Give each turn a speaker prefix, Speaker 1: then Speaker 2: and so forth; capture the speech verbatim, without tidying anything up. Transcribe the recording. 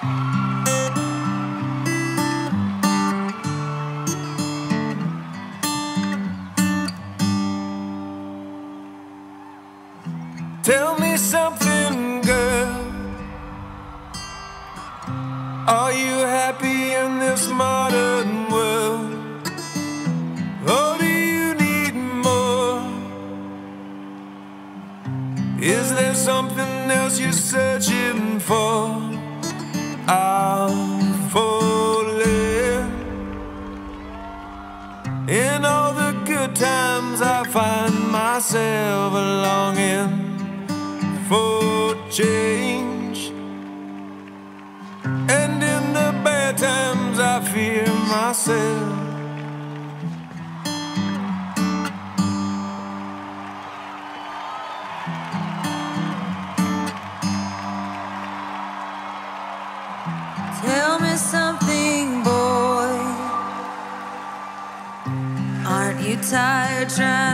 Speaker 1: Tell me something, girl. Are you happy in this modern world? Or do you need more? Is there something else you're searching for? I'm falling. In all the good times I find myself longing for change, and in the bad times I fear myself.
Speaker 2: Tell me something, boy. Aren't you tired trying